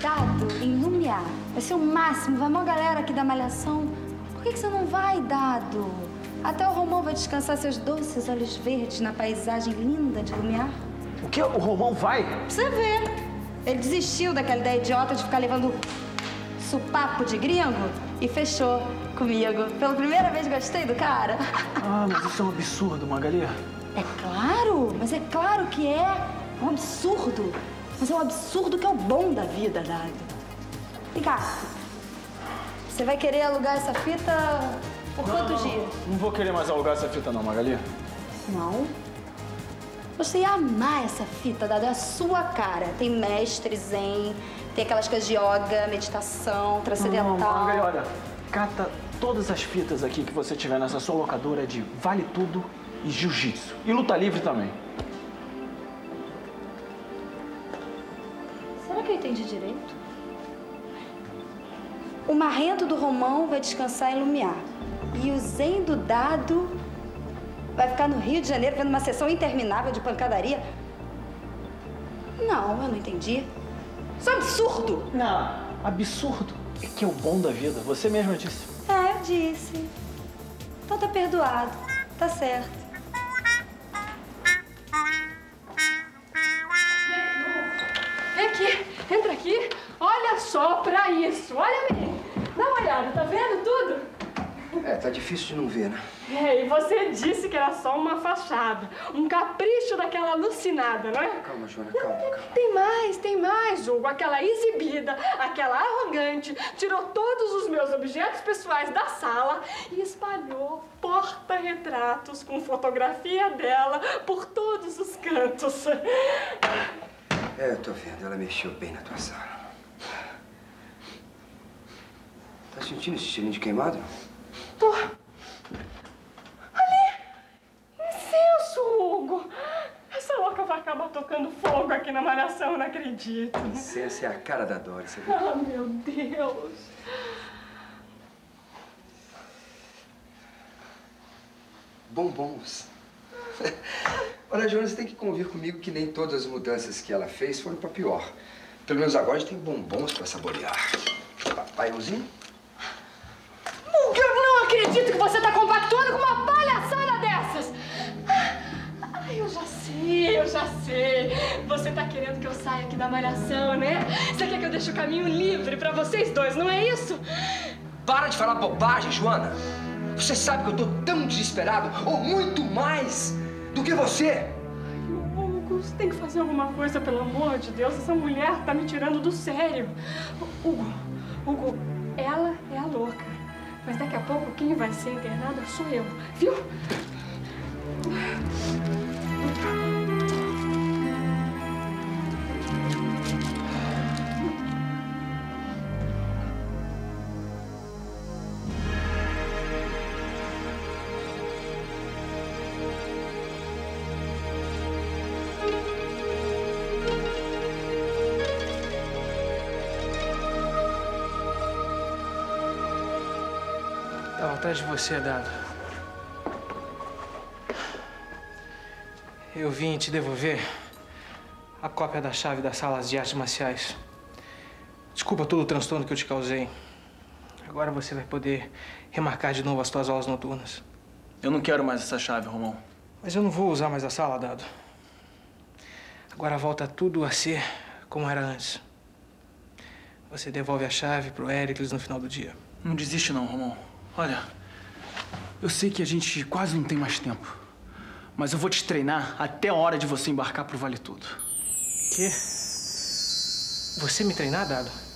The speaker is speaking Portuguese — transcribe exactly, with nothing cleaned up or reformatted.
Dado em Lumiar. Vai ser o máximo, vai uma galera aqui da Malhação. Por que que você não vai, Dado? Até o Romão vai descansar seus doces olhos verdes na paisagem linda de Lumiar. O que? O Romão vai? Pra você ver. Ele desistiu daquela ideia idiota de ficar levando supapo de gringo e fechou comigo. Pela primeira vez gostei do cara. Ah, mas isso é um absurdo, Magali. É claro, mas é claro que é. É um absurdo. Mas é um absurdo que é o bom da vida, Dado. Vem cá. Você vai querer alugar essa fita por não, quantos não, dias? Não vou querer mais alugar essa fita não, Magali. Não? Você ia amar essa fita, Dado. É a sua cara. Tem mestre zen, tem aquelas coisas de yoga, meditação, transcendental. Não, não, Magali, olha. Cata todas as fitas aqui que você tiver nessa sua locadora de Vale Tudo e Jiu-Jitsu. E luta livre também. Será que eu entendi direito? O marrento do Romão vai descansar em Lumiar. E o zen do Dado vai ficar no Rio de Janeiro vendo uma sessão interminável de pancadaria. Não, eu não entendi. Isso é um absurdo! Não, absurdo é que é o bom da vida. Você mesma disse. É, eu disse. Então tá perdoado. Tá certo. Vem aqui, entra aqui. Olha só pra isso. Olha bem. Dá uma olhada, tá vendo tudo? É, tá difícil de não ver, né? É, e você disse que era só uma fachada. Um capricho daquela alucinada, não é? Calma, Joana, calma, calma. Tem mais, tem mais, Hugo. Aquela exibida, aquela arrogante, tirou todos os meus objetos pessoais da sala e espalhou porta-retratos com fotografia dela por todos os cantos. É, eu tô vendo. Ela mexeu bem na tua sala. Tá sentindo esse cheirinho de queimado? Tô. Ali! Incenso, Hugo! Essa louca vai acabar tocando fogo aqui na Malhação, eu não acredito. Incenso é a cara da Doris, você viu? Ah, meu Deus! Bombons. Olha, Joana, você tem que convir comigo que nem todas as mudanças que ela fez foram pra pior. Pelo menos agora a gente tem bombons pra saborear. Papaiãozinho? Eu não acredito que você tá compactuando com uma palhaçada dessas! Ah, eu já sei, eu já sei. Você tá querendo que eu saia aqui da Malhação, né? Você quer que eu deixe o caminho livre pra vocês dois, não é isso? Para de falar bobagem, Joana! Você sabe que eu tô tão desesperado, ou muito mais, do que você! Ai, Hugo, você tem que fazer alguma coisa, pelo amor de Deus. Essa mulher tá me tirando do sério. Hugo, Hugo, ela é a louca. Mas daqui a pouco quem vai ser internada sou eu, viu? Estava atrás de você, Dado. Eu vim te devolver a cópia da chave das salas de artes marciais. Desculpa todo o transtorno que eu te causei. Agora você vai poder remarcar de novo as tuas aulas noturnas. Eu não quero mais essa chave, Romão. Mas eu não vou usar mais a sala, Dado. Agora volta tudo a ser como era antes. Você devolve a chave pro Éricles no final do dia. Não desiste não, Romão. Olha, eu sei que a gente quase não tem mais tempo, mas eu vou te treinar até a hora de você embarcar pro Vale Tudo. Quê? Você me treinar, Dado?